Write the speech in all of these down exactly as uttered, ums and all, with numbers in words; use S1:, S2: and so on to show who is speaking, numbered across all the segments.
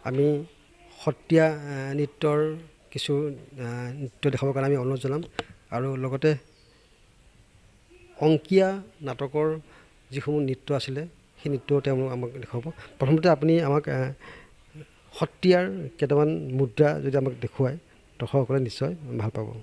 S1: আমি সত্ৰীয়া নৃত্যৰ কিছু নৃত্য দেখাবৰ কাৰণে আমি অনুৰোধ জনাম আৰু লগতে অংকীয়া নাটকৰ যিসমূহ নৃত্য আছিলে সেই নৃত্যও তেওঁ আমাক দেখুৱাব। প্ৰথমতে আপুনি আমাক সত্ৰীয়াৰ কেইটামান মুদ্ৰা যদি আমাক দেখুৱায় দৰ্শকসকলে নিশ্চয় ভাল পাব।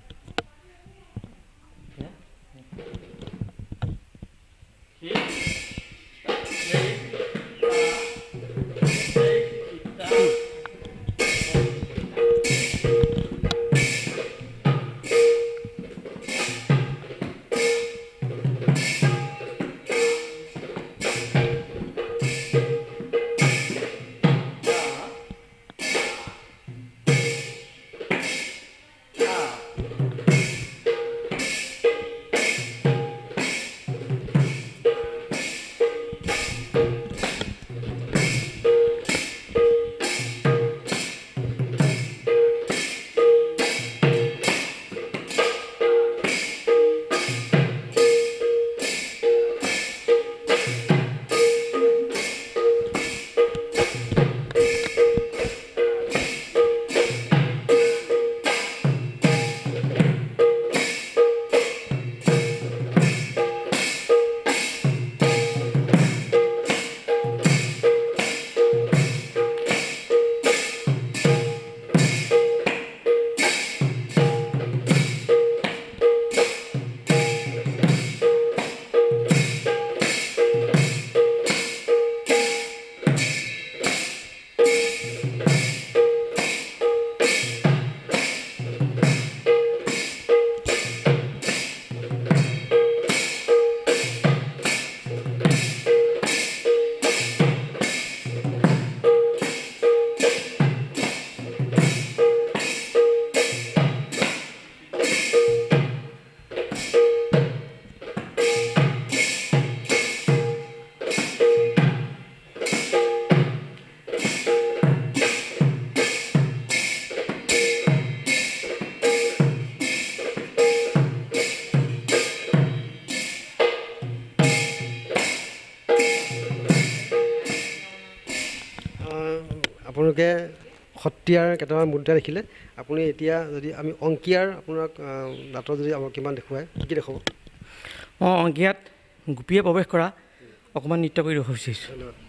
S1: আপোনালোকে সত্ৰীয়াৰ কেইটামান মুদ্ৰা দেখিলে। আপুনি এতিয়া যদি আমি অংকীয়াৰ আপোনাক নাটক যদি আমাক কিমান দেখুৱায় কি দেখুৱাব?
S2: অঁ, অংকীয়াত গোপীয়ে প্ৰৱেশ কৰা অকণমান নৃত্য কৰি দেখুৱাব বিচাৰিছোঁ।